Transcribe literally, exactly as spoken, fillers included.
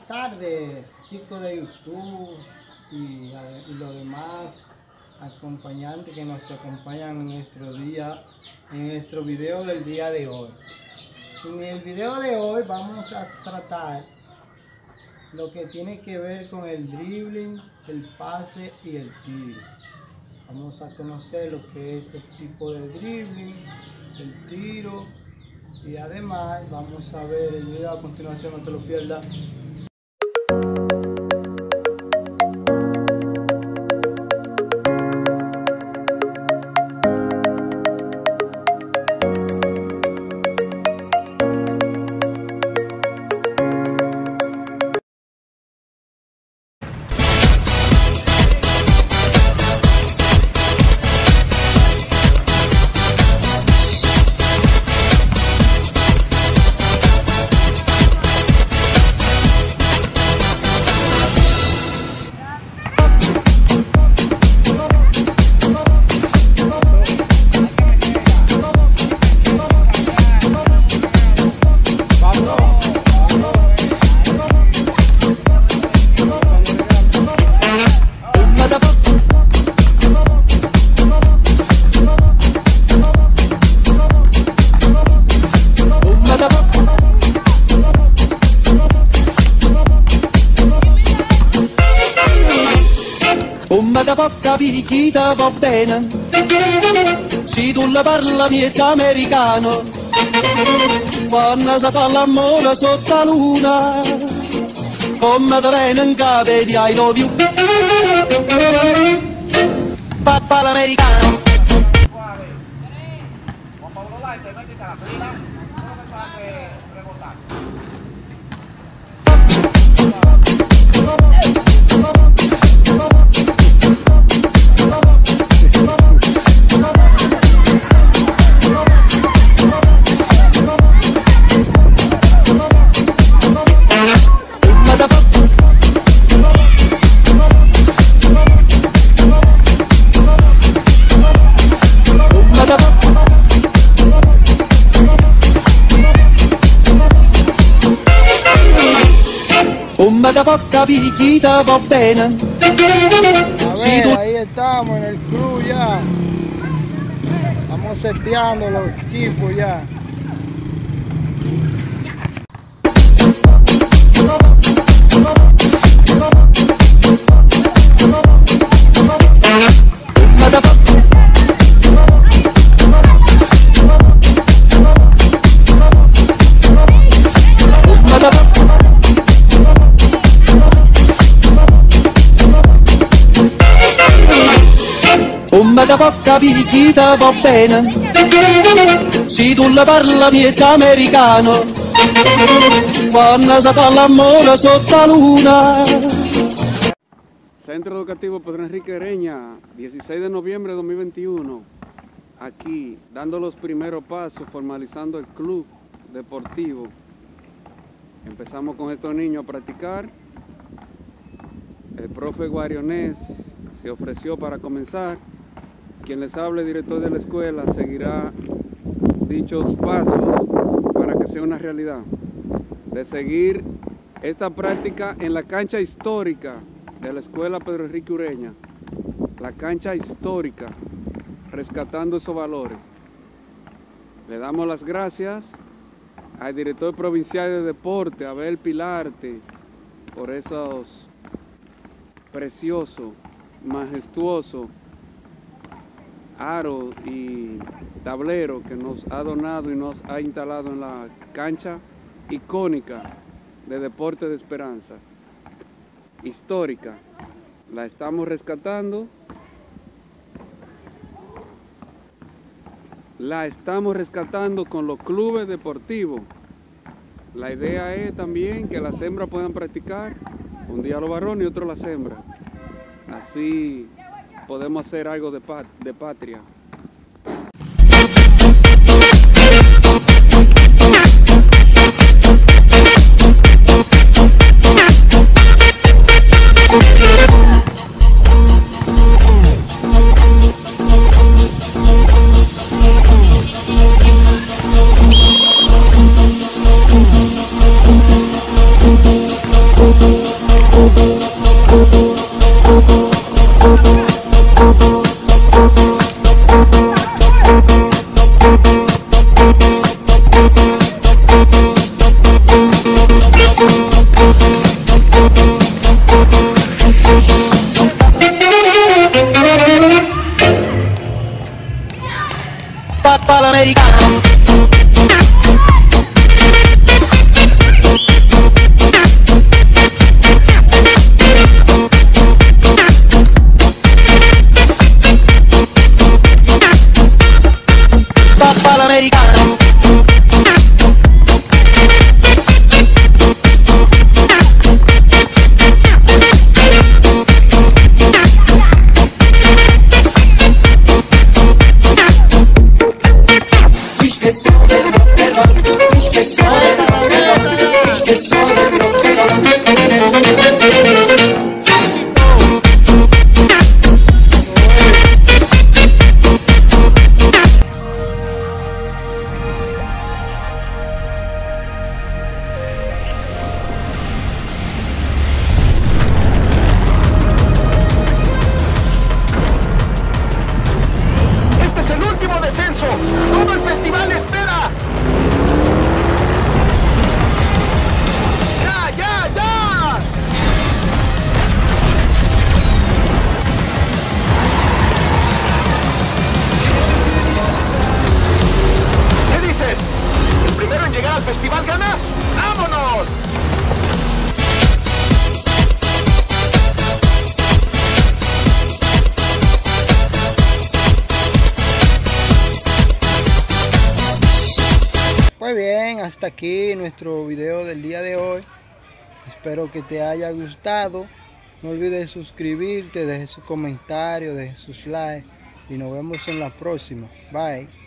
buenas tardes, chicos de YouTube y, y los demás acompañantes que nos acompañan en nuestro día, en nuestro video del día de hoy. En el video de hoy vamos a tratar lo que tiene que ver con el dribbling, el pase y el tiro. Vamos a conocer lo que es el tipo de dribbling, el tiro, y además vamos a ver el video a continuación, no te lo pierdas. Da può capire chi ti va bene, se tu la parla miezza americano, quando si fa l'amore sotto la luna, come ti viene in capo di I love you, papà l'americano. Juan Pablo Light, métete a la fila, no me pase rebotar. Come da può capire chi ti va bene. A ver, ahí estamos en el club ya. Estamos seteando los equipos ya. Come da può capire chi ti va bene, se tu la parla miezza americano, quando si fa l'amore sotto la luna. Centro Educativo Pedro Enrique Ureña, dieciséis de noviembre de dos mil veintiuno, aquí dando los primeros pasos, formalizando el club deportivo. Empezamos con estos niños a practicar. El profe Guarionés se ofreció para comenzar. Quien les hable, director de la escuela, seguirá dichos pasos para que sea una realidad. De seguir esta práctica en la cancha histórica de la escuela Pedro Enrique Ureña, la cancha histórica, rescatando esos valores. Le damos las gracias al director provincial de deporte, Abel Pilarte, por esos preciosos, majestuosos aro y tablero que nos ha donado y nos ha instalado en la cancha icónica de Deporte de Esperanza, histórica. La estamos rescatando, la estamos rescatando con los clubes deportivos. La idea es también que las hembras puedan practicar, un día los varones y otro las hembras. Así podemos hacer algo de, pat de patria. hasta aquí nuestro video del día de hoy. Espero que te haya gustado. No olvides suscribirte, deje su comentario, deje sus likes y nos vemos en la próxima. Bye.